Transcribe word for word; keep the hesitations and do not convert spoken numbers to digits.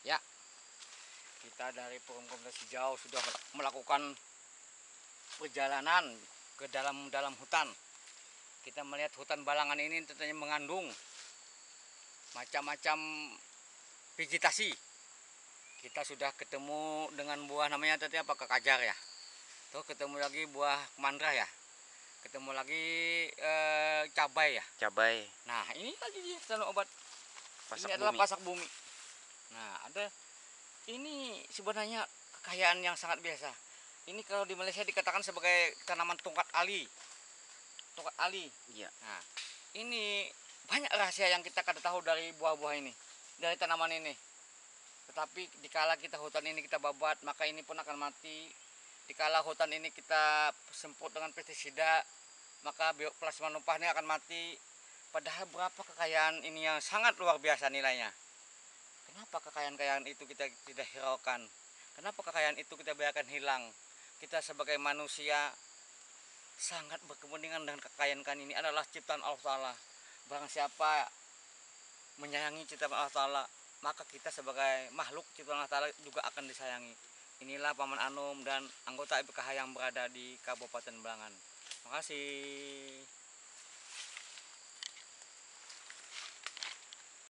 Ya, kita dari Forum Komunitas Hijau sudah melakukan perjalanan ke dalam dalam hutan. Kita melihat hutan Balangan ini tentunya mengandung macam-macam vegetasi. Kita sudah ketemu dengan buah namanya tadi apa, kakajar ya. Tuh ketemu lagi buah mandra ya. Ketemu lagi eh, cabai ya. Cabai. Nah ini lagi dia tanam obat. Pasak Ini adalah bumi. pasak bumi. Nah ada ini sebenarnya kekayaan yang sangat biasa. Ini kalau di Malaysia dikatakan sebagai tanaman tongkat ali. Tongkat ali. Iya. Nah ini banyak rahasia yang kita kada tahu dari buah-buah ini, dari tanaman ini. Tetapi dikala kita hutan ini kita babat, maka ini pun akan mati. Dikala hutan ini kita semput dengan pestisida, maka bioplasma numpah ini akan mati. Padahal berapa kekayaan ini yang sangat luar biasa nilainya. Kenapa kekayaan-kekayaan itu kita tidak hiraukan? Kenapa kekayaan itu kita biarkan hilang? Kita sebagai manusia sangat berkepentingan dengan kekayaan ini adalah ciptaan Allah Ta'ala. Barang siapa menyayangi ciptaan Allah Ta'ala, maka kita sebagai makhluk ciptaan Allah Ta'ala juga akan disayangi. Inilah Paman Anum dan anggota I P K H yang berada di Kabupaten Balangan. Terima kasih.